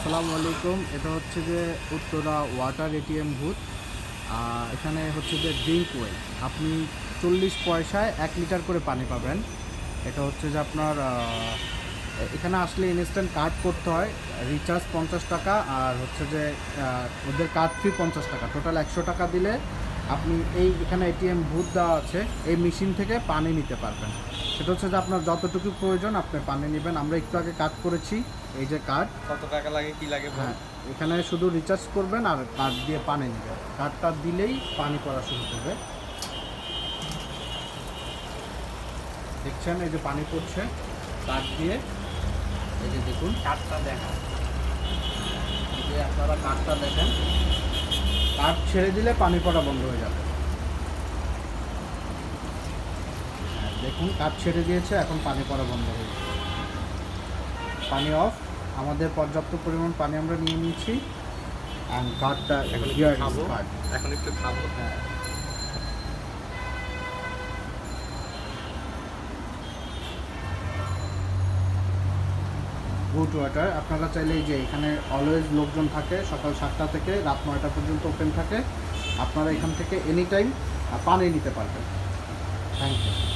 আসসালামু আলাইকুম। এটা হচ্ছে যে উত্তরা ওয়াটার এটিএম বুথ। এখানে হচ্ছে যে ড্রিঙ্ক ওয়েল, আপনি 40 পয়সায় 1 লিটার করে পানি পাবেন। এটা হচ্ছে যে আপনার এখানে আসলে ইনস্ট্যান্ট কার্ড করতে হয়, রিচার্জ 50 টাকা, আর হচ্ছে যে ওদের কার্ড ফি 50 টাকা, টোটাল 100 টাকা দিলে আপনি এখানে এটিএম বুথ দেওয়া আছে, এই মেশিন থেকে পানি নিতে পারবেন। সেটা হচ্ছে যে আপনার যতটুকু প্রয়োজন আপনি পানি নেবেন। আমরা একটু আগে কার্ড করেছি, এই যে কার্ড। কত টাকা লাগে, কি লাগে? হ্যাঁ, এখানে শুধু রিচার্জ করবেন আর কার্ড দিয়ে পানি নেবেন। কার্ডটা দিলেই পানি পড়া শুরু করবে। দেখছেন এই যে পানি পড়ছে কার্ড দিয়ে, এই যে দেখুন কার্ডটা দেখা, এই যে আপনারা কার্ডটা দেখেন, কার্ড ছেড়ে দিলে পানি পড়া বন্ধ হয়ে যাবে। হ্যাঁ, দেখুন কার্ড ছেড়ে দিয়েছে, এখন পানি পড়া বন্ধ হয়ে যাবে। পানি অফ। আমাদের পর্যাপ্ত পরিমাণ পানি আমরা নিয়ে নিয়েছি। অ্যান্ড কার্ডটা এখন খাবো, এখন একটু খাবো। হ্যাঁ, গুড ওয়াটার। আপনারা চাইলে এই যে এখানে অলওয়েজ লোকজন থাকে, সকাল 7টা থেকে রাত 9টা পর্যন্ত ওপেন থাকে। আপনারা এখান থেকে এনি টাইম পানি নিতে পারবেন। Thank you.